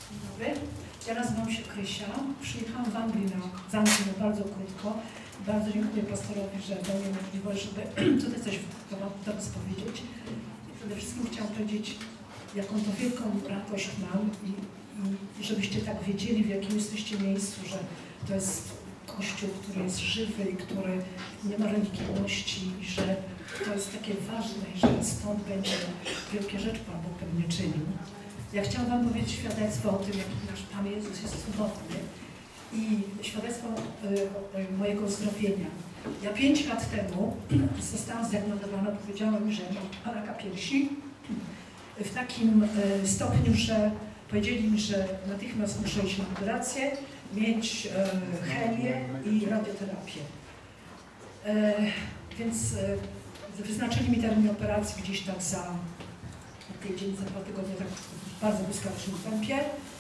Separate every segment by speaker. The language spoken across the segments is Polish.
Speaker 1: Dobry. Ja nazywam się Krysia. Przyjechałam z Anglii na bardzo krótko. Bardzo dziękuję pastorowi, że dał mi możliwość, żeby tutaj coś do Was powiedzieć. Przede wszystkim chciałam powiedzieć, jaką to wielką radość mam i żebyście tak wiedzieli, w jakim jesteście miejscu, że to jest Kościół, który jest żywy i który nie ma religijności i że to jest takie ważne i że stąd będzie wielkie rzeczy Pan Bóg pewnie czynił. Ja chciałam Wam powiedzieć świadectwo o tym, jaki nasz Pan Jezus jest cudowny i świadectwo mojego uzdrowienia. Ja 5 lat temu zostałam zdiagnozowana, powiedziano mi, że mam raka piersi w takim stopniu, że powiedzieli mi, że natychmiast muszę iść na operację, mieć chemię i radioterapię. Więc wyznaczyli mi termin operacji gdzieś tak za tydzień, za 2 tygodnie, tak w bardzo błyskawicznym tempie.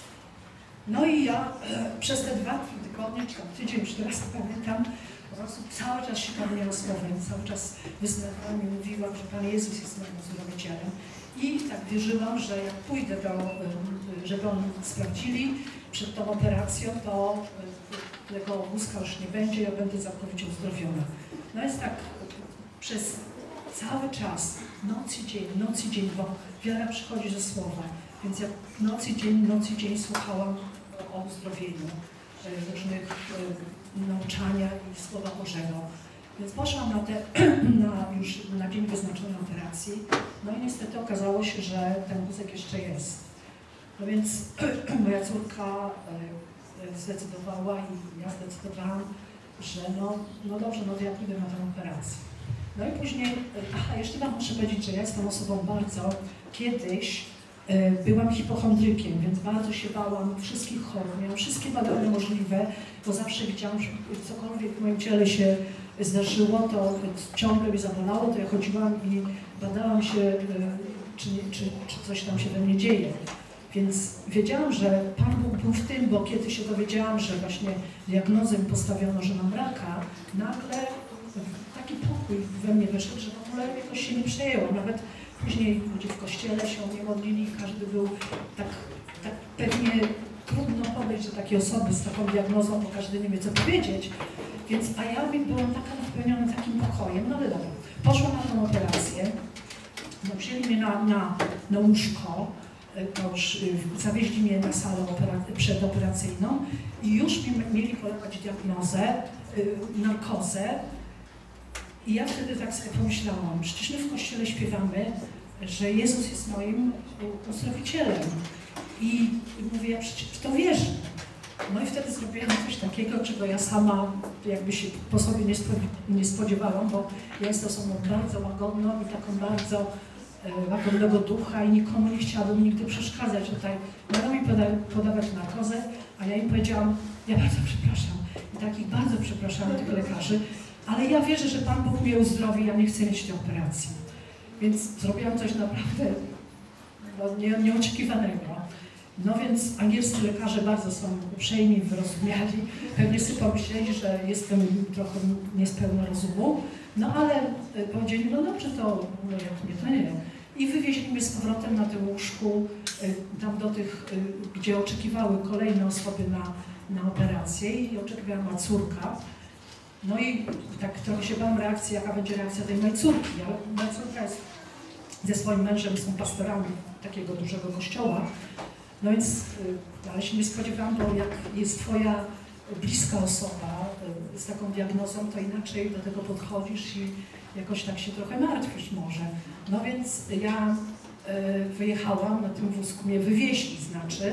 Speaker 1: No i ja przez te 2 tygodnie, czy tam tydzień, już teraz pamiętam, po prostu cały czas szukałam słowem, cały czas wyznawałam i mówiłam, że Pan Jezus jest moim uzdrowicielem. I tak wierzyłam, że jak pójdę żeby oni sprawdzili przed tą operacją, to tego wózka już nie będzie, ja będę całkowicie uzdrowiona. No jest tak przez cały czas, noc i dzień, bo wiara przychodzi ze słowa, więc ja noc i dzień słuchałam o uzdrowieniu, różnych nauczania i Słowa Bożego. Więc poszłam już na dzień wyznaczony operacji, no i niestety okazało się, że ten wózek jeszcze jest. No więc moja córka zdecydowała i ja zdecydowałam, że no dobrze, no to ja pójdę na tę operację. No i później, jeszcze Wam muszę powiedzieć, że ja jestem osobą kiedyś byłam hipochondrykiem, więc bardzo się bałam wszystkich chorób, miałam wszystkie badania możliwe, bo zawsze widziałam, że cokolwiek w moim ciele się zdarzyło, to ciągle mnie zabolało, to ja chodziłam i badałam się, czy coś tam się we mnie dzieje. Więc wiedziałam, że Pan Bóg był w tym, bo kiedy się dowiedziałam, że właśnie diagnozę mi postawiono, że mam raka, nagle taki pokój we mnie wyszedł, że w ogóle jakoś się nie przejęło. Nawet później ludzie w kościele się o mnie modlili, każdy był tak pewnie trudno podejść do takiej osoby z taką diagnozą, bo każdy nie wie, co powiedzieć. Więc, a ja byłam taka napełniona takim pokojem, no ale dobra. Poszłam na tę operację, no, wzięli mnie na łóżko, to już zawieźli mnie na salę przedoperacyjną i już mieli podawać diagnozę, narkozę. I ja wtedy tak sobie pomyślałam, przecież my w Kościele śpiewamy, że Jezus jest moim uzdrowicielem. I mówię, ja przecież w to wierzę. No i wtedy zrobiłam coś takiego, czego ja sama jakby się po sobie nie spodziewałam, bo ja jestem osobą bardzo łagodną i taką bardzo łagodnego ducha i nikomu nie chciałabym nigdy przeszkadzać tutaj. Będą mi podawać narkozę, a ja im powiedziałam, ja bardzo przepraszam. I takich bardzo przepraszam tych lekarzy, ale ja wierzę, że Pan Bóg mnie uzdrowi, ja nie chcę mieć tej operacji. Więc zrobiłam coś naprawdę nieoczekiwanego. No więc angielscy lekarze bardzo są uprzejmi, wyrozumiali. Pewnie sobie pomyśleli, że jestem trochę niespełna rozumu. No ale powiedzieli, no dobrze, to no jak nie, to nie. I wywieźli mnie z powrotem na tym łóżku, tam do tych, gdzie oczekiwały kolejne osoby na operację i oczekiwała moja córka. No i tak trochę się bałam reakcji, jaka będzie reakcja tej mojej córki, ale moja córka jest ze swoim mężem, są pastorami takiego dużego kościoła. No więc, ale się nie spodziewałam, bo jak jest Twoja bliska osoba z taką diagnozą, to inaczej do tego podchodzisz i jakoś tak się trochę martwisz może. No więc ja wyjechałam, na tym wózku mnie wywieźli, znaczy.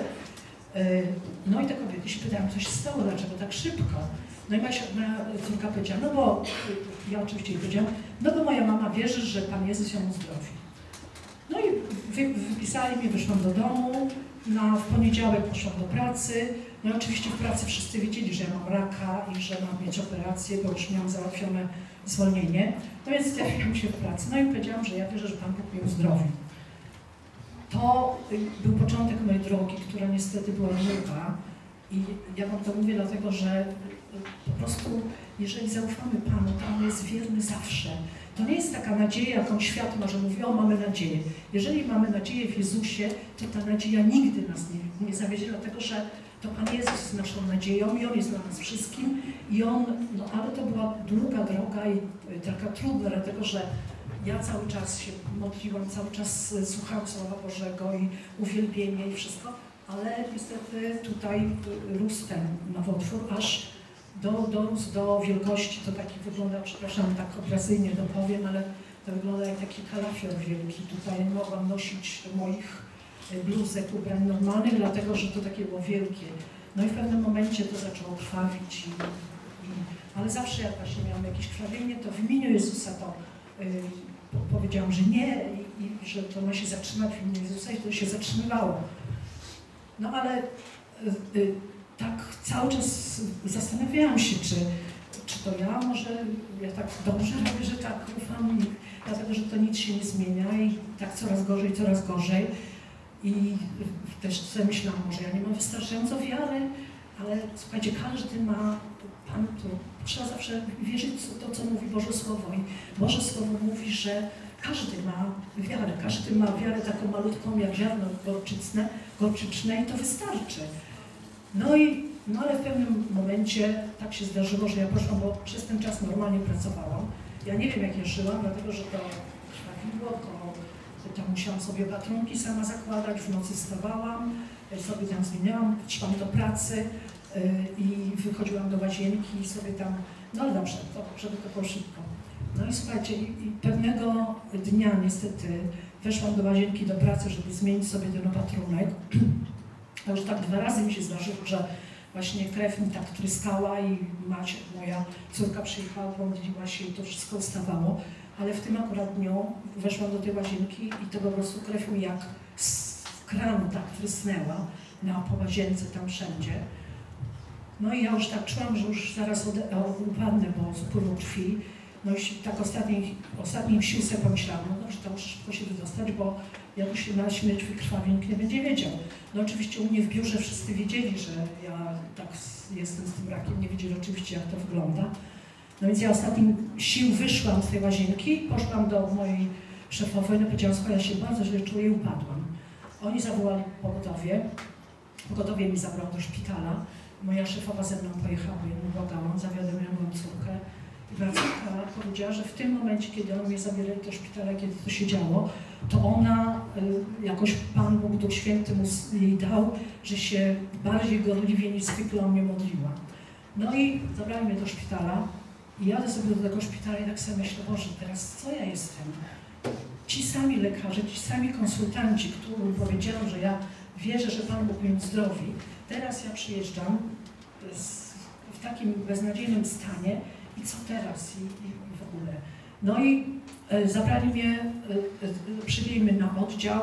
Speaker 1: No i te kobiety się pytają, co się stało, dlaczego tak szybko? No i moja córka powiedziała, no bo, ja oczywiście jej powiedziałam, no bo moja mama wierzy, że Pan Jezus ją uzdrowi. No i wypisali mnie, wyszłam do domu, w poniedziałek poszłam do pracy, no i oczywiście w pracy wszyscy wiedzieli, że ja mam raka i że mam mieć operację, bo już miałam załatwione zwolnienie. No więc zjawiłam się w pracy, no i powiedziałam, że ja wierzę, że Pan Bóg mnie uzdrowi. To był początek mojej drogi, która niestety była długa i ja Wam to mówię dlatego, że po prostu jeżeli zaufamy Panu, to On jest wierny zawsze To nie jest taka nadzieja, jaką świat może mówić, o mamy nadzieję. Jeżeli mamy nadzieję w Jezusie, to ta nadzieja nigdy nas nie zawiedzie, dlatego że to Pan Jezus jest naszą nadzieją i On jest dla nas wszystkim. I On, no ale to była długa droga i taka trudna, dlatego że ja cały czas się modliłam, cały czas słuchałam Słowa Bożego i uwielbienie i wszystko, ale niestety tutaj rósł ten nowotwór, aż dorósł do wielkości, to taki wygląda, przepraszam, tak obrazyjnie dopowiem, ale to wygląda jak taki kalafior wielki. Tutaj nie mogłam nosić moich bluzek, ubrań normalnych, dlatego że to takie było wielkie. No i w pewnym momencie to zaczęło krwawić, ale zawsze jak właśnie miałam jakieś krwawienie, to w imieniu Jezusa to powiedziałam, że nie i że to ma się zatrzymać w imieniu Jezusa i to się zatrzymywało. No ale tak cały czas zastanawiałam się, czy to ja może, ja tak dobrze robię, że tak ufam, dlatego że to nic się nie zmienia i tak coraz gorzej. I też sobie myślałam, może ja nie mam wystarczająco wiary, ale słuchajcie, każdy ma, Pan tu, trzeba zawsze wierzyć w to, co mówi Boże Słowo. I Boże Słowo mówi, że każdy ma wiarę taką malutką jak ziarno gorczyczne i to wystarczy. No ale w pewnym momencie tak się zdarzyło, że ja poszłam, bo przez ten czas normalnie pracowałam. Ja nie wiem, jak ja żyłam, dlatego że to krwawiło, to musiałam sobie opatrunki sama zakładać, w nocy wstawałam, sobie tam zmieniałam, szłam do pracy i wychodziłam do łazienki i sobie tam, no ale dobrze, żeby to było szybko. No i słuchajcie, i pewnego dnia niestety weszłam do łazienki do pracy, żeby zmienić sobie ten opatrunek. To już tak 2 razy mi się zdarzyło, że właśnie krew mi tak tryskała i moja córka przyjechała, pomodliła się i to wszystko ustawało. Ale w tym akurat dniu weszłam do tej łazienki i to po prostu krew mi jak z kranu tak trysnęła po łazience tam wszędzie. No i ja już tak czułam, że już zaraz upadnę, bo z upływu krwi. No i tak ostatnim sił sobie pomyślałam, no dobrze, to muszę szybko się wydostać, bo jak się na śmierć wykrwawi, nikt nie będzie wiedział. No oczywiście u mnie w biurze wszyscy wiedzieli, że ja tak jestem z tym rakiem, nie wiedzieli oczywiście, jak to wygląda. No więc ja ostatnim sił wyszłam z tej łazienki, poszłam do mojej szefowej, no powiedziałam, słuchaj, ja się bardzo źle czuję i upadłam. Oni zawołali pogotowie, pogotowie mi zabrało do szpitala, moja szefowa ze mną pojechała, ja ją błagałam, zawiadomiłam moją córkę. I moja córka powiedziała, że w tym momencie, kiedy oni mnie zabierali do szpitala, kiedy to się działo, to ona, jakoś Pan Bóg, Duch Święty jej dał, że się bardziej gorliwie niż zwykle o mnie modliła. No i zabrali mnie do szpitala i jadę sobie do tego szpitala i tak sobie myślę, Boże, teraz co ja jestem? Ci sami lekarze, ci sami konsultanci, którym powiedziałam, że ja wierzę, że Pan Bóg mnie uzdrowi, teraz ja przyjeżdżam w takim beznadziejnym stanie i co teraz i w ogóle. No i zabrali mnie, przyjęli mnie na oddział,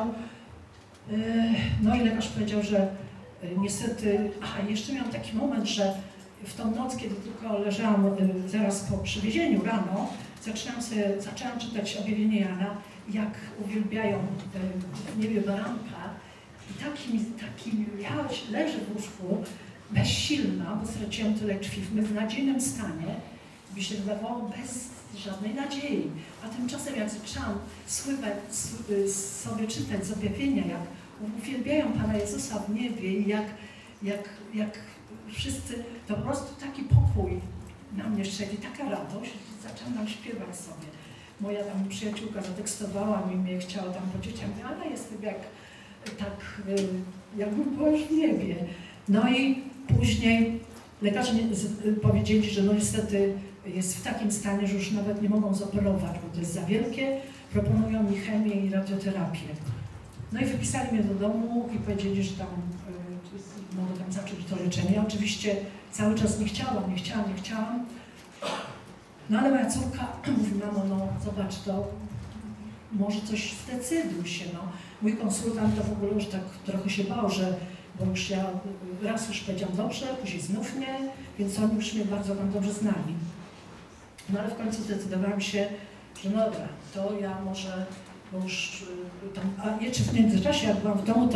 Speaker 1: no i lekarz powiedział, że niestety, jeszcze miałam taki moment, że w tą noc, kiedy tylko leżałam zaraz po przywiezieniu rano, zaczęłam czytać objawienie Jana, jak uwielbiają w niebie baranka i takim ja leżę w łóżku, bezsilna, bo straciłam tyle krwi, w beznadziejnym stanie, mi się wydawało bez żadnej nadziei. A tymczasem jak zaczęłam sobie czytać z objawienia, jak uwielbiają Pana Jezusa w niebie i jak wszyscy, to po prostu taki pokój na mnie szedł i taka radość, że zaczęłam tam śpiewać sobie. Moja tam przyjaciółka zatekstowała mi, mnie chciała tam po dzieciach, ale jestem jakbym była już w niebie. No i później lekarze powiedzieli, że no niestety jest w takim stanie, że już nawet nie mogą zoperować, bo to jest za wielkie, proponują mi chemię i radioterapię. No i wypisali mnie do domu i powiedzieli, że tam mogę tam zacząć to leczenie. Ja oczywiście cały czas nie chciałam. No ale moja córka mówi, mamo, no zobacz, to może coś zdecyduj się, no. Mój konsultant to w ogóle już tak trochę się bał, bo już ja raz już powiedziałam dobrze, później znów nie, więc oni już mnie bardzo tam dobrze znali. No ale w końcu zdecydowałam się, że no dobra, to ja może, bo już tam, a nie, czy w międzyczasie jak byłam w domu, to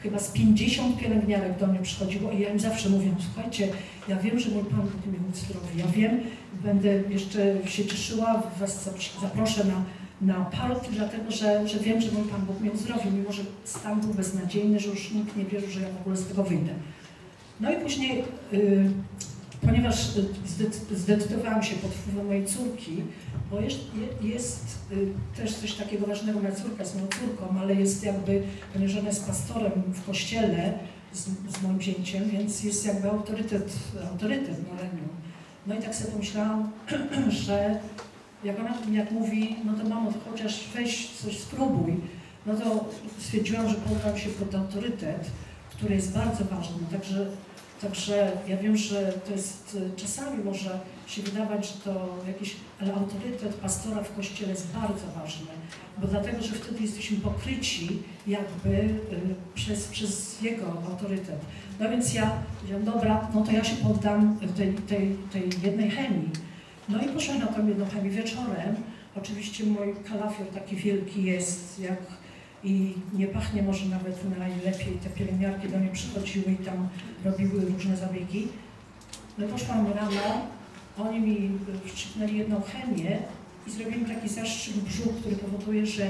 Speaker 1: chyba z 50 pielęgniarek do mnie przychodziło i ja im zawsze mówię, słuchajcie, ja wiem, że mój Pan Bóg mnie uzdrowi, ja wiem, będę jeszcze się cieszyła, was zaproszę na party, dlatego że wiem, że mój Pan Bóg mnie uzdrowi, mimo że stan był beznadziejny, że już nikt nie wierzył, że ja w ogóle z tego wyjdę. No i później, ponieważ zdecydowałam się pod wpływem mojej córki, bo jest też coś takiego ważnego, moja córka jest moją córką, ale jest jakby, ponieważ ona jest pastorem w kościele z moim zięciem, więc jest jakby autorytet na ramieniu. No i tak sobie pomyślałam, że jak ona mówi, no to mamo, to chociaż weź coś spróbuj, no to stwierdziłam, że poddam się pod autorytet, który jest bardzo ważny. Także ja wiem, że to jest, czasami może się wydawać, że to jakiś, ale autorytet pastora w kościele jest bardzo ważny, bo dlatego, że wtedy jesteśmy pokryci jakby przez jego autorytet. No więc ja powiedziałam, dobra, no to ja się poddam tej jednej chemii. No i poszłam na tą jedną chemię wieczorem. Oczywiście mój kalafior taki wielki jest, jak i nie pachnie może nawet najlepiej. Te pielęgniarki do mnie przychodziły i tam robiły różne zabiegi. No i poszłam rano, oni mi wstrzyknęli jedną chemię i zrobili mi taki zastrzyk w brzuch, który powoduje, że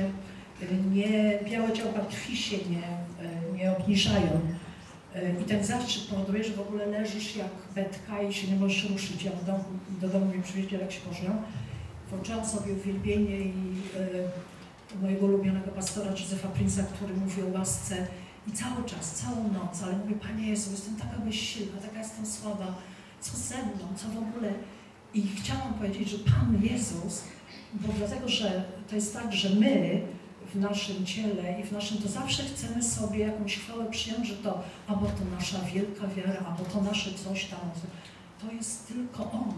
Speaker 1: białe ciałka krwi się nie obniżają. I ten zastrzyk powoduje, że w ogóle leżysz jak betka i się nie możesz ruszyć. Ja do domu mi przywieźli, jak się pożrą. Włączyłam sobie uwielbienie i mojego ulubionego pastora Józefa Prince'a, który mówi o łasce i cały czas, całą noc, ale mówię, Panie Jezu, jestem taka bezsilna, taka jestem słaba, co ze mną, co w ogóle. I chciałam powiedzieć, że Pan Jezus, bo dlatego, że to jest tak, że my w naszym ciele i w naszym, to zawsze chcemy sobie jakąś chwałę przyjąć, że to albo to nasza wielka wiara, albo to nasze coś tam. To jest tylko On,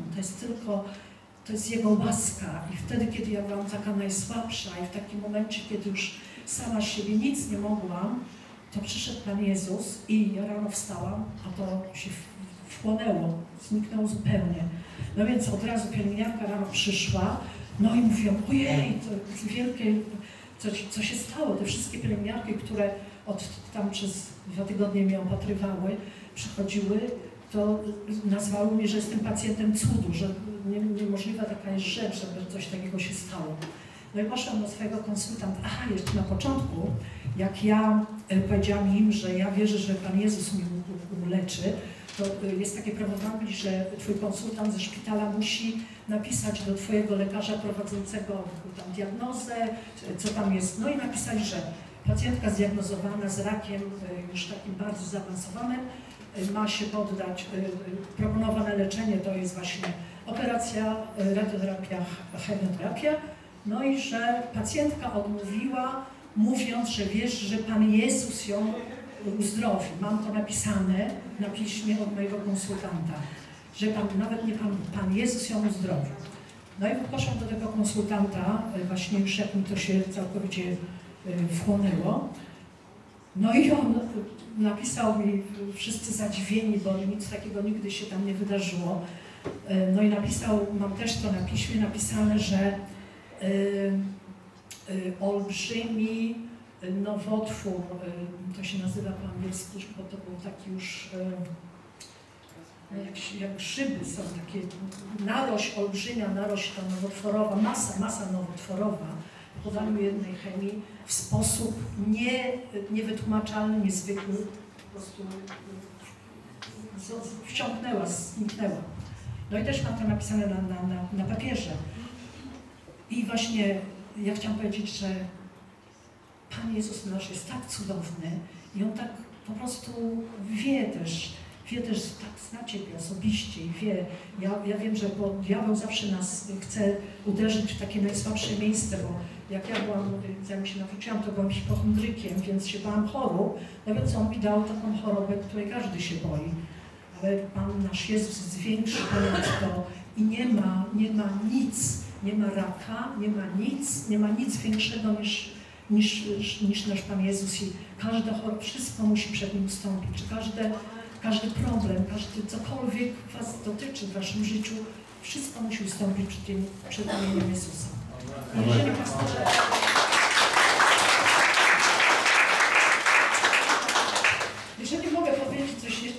Speaker 1: to jest Jego łaska i wtedy, kiedy ja byłam taka najsłabsza i w takim momencie, kiedy już sama z siebie nic nie mogłam, to przyszedł Pan Jezus i ja rano wstałam, a to się wchłonęło, zniknęło zupełnie. No więc od razu pielęgniarka rano przyszła, no i mówiłam, ojej, to jest wielkie, co się stało? Te wszystkie pielęgniarki, które tam przez 2 tygodnie mnie opatrywały, przychodziły, to nazwały mnie, że jestem pacjentem cudu, że niemożliwa taka jest rzecz, żeby coś takiego się stało. No i poszłam do swojego konsultanta. Aha, jeszcze na początku, jak ja powiedziałam im, że ja wierzę, że Pan Jezus mnie uleczy, to jest takie prawo w Anglii, że twój konsultant ze szpitala musi napisać do twojego lekarza prowadzącego tam diagnozę, co tam jest. No i napisać, że pacjentka zdiagnozowana z rakiem już takim bardzo zaawansowanym ma się poddać, proponowane leczenie to jest właśnie operacja, radioterapia, chemioterapia, no i że pacjentka odmówiła, mówiąc, że wierzy, że Pan Jezus ją uzdrowi. Mam to napisane na piśmie od mojego konsultanta, że nawet nie Pan Jezus ją uzdrowi. No i poszłam do tego konsultanta, właśnie już jak mi to się całkowicie wchłonęło. No i on napisał mi, wszyscy zadziwieni, bo nic takiego nigdy się tam nie wydarzyło. No i napisał, mam też to na piśmie napisane, że olbrzymi nowotwór, to się nazywa po angielsku, bo to był taki już, jak grzyby są takie, narośl, olbrzymia narośl ta nowotworowa, masa nowotworowa, w podaniu jednej chemii w sposób niewytłumaczalny, niezwykły, po prostu wciągnęła, zniknęła. No i też mam to napisane na papierze. I właśnie ja chciałam powiedzieć, że Pan Jezus nasz jest tak cudowny i On tak po prostu wie też tak zna Ciebie osobiście i wie. Ja wiem, że bo diabeł zawsze nas chce uderzyć w takie najsłabsze miejsce, bo jak ja byłam, zanim się nawróciłam, to byłam hipochondrykiem, więc się bałam chorób, no więc On mi dał taką chorobę, której każdy się boi. Ale Pan nasz Jezus jest większy ponad to i nie ma nic, nie ma raka, nie ma nic większego niż nasz Pan Jezus i każda choroba, wszystko musi przed Nim ustąpić, czy każdy problem, cokolwiek Was dotyczy w Waszym życiu, wszystko musi ustąpić przed imieniem Jezusa. Jeżeli pastorze...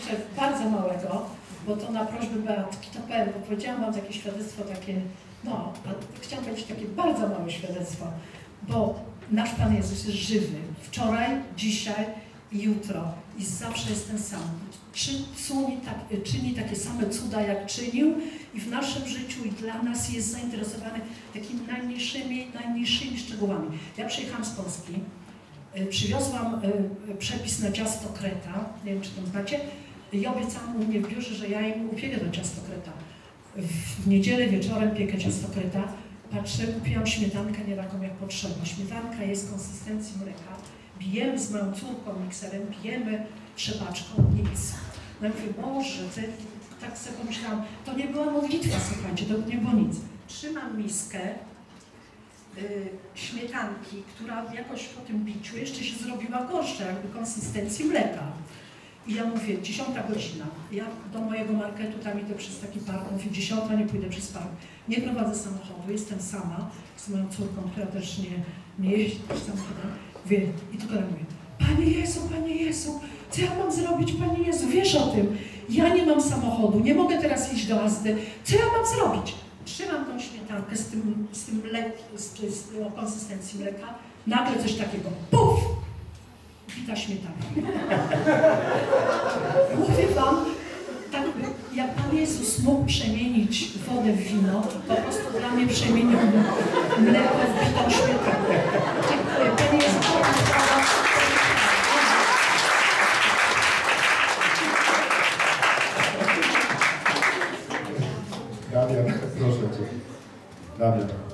Speaker 1: jeszcze bardzo małego, bo to na prośbę Beatki, to powiem, bo powiedziałam wam takie świadectwo takie, no, a chciałam powiedzieć takie bardzo małe świadectwo, bo nasz Pan Jezus jest żywy, wczoraj, dzisiaj i jutro i zawsze jest ten sam. Czyni takie same cuda, jak czynił i w naszym życiu i dla nas jest zainteresowany takimi najmniejszymi szczegółami. Ja przyjechałam z Polski, przywiozłam przepis na ciasto kreta, nie wiem, czy to znacie, i obiecałam u mnie w biurze, że ja im upiekę to ciasto kreta. W niedzielę wieczorem piekę ciasto kreta, patrzę, kupiłam śmietankę nie taką jak potrzeba. Śmietanka jest konsystencji mleka, bijemy z moją córką mikserem, bijemy trzepaczką, nic. No i mówię, Boże, tak sobie pomyślałam, to nie była modlitwa, słuchajcie, to nie było nic. Trzymam miskę śmietanki, która jakoś po tym biciu jeszcze się zrobiła gorsza, jakby konsystencji mleka. I ja mówię, 10 godzina, ja do mojego marketu tam idę przez taki park, mówię, 10, nie pójdę przez park, nie prowadzę samochodu, jestem sama z moją córką, która też nie jeździ samochodem, mówię, i tylko tak mówię, Panie Jezu, co ja mam zrobić, Panie Jezu, wiesz o tym, ja nie mam samochodu, nie mogę teraz iść do Azdy, co ja mam zrobić? Trzymam tą śmietankę o konsystencji mleka, nagle coś takiego, puf! Bita śmietanka. Mówię wam, tak jak Pan Jezus mógł przemienić wodę w wino, po prostu dla mnie przemienił mleko w bitą śmietankę. Dziękuję. Panie Jezu,
Speaker 2: Damian, proszę Cię. Damian.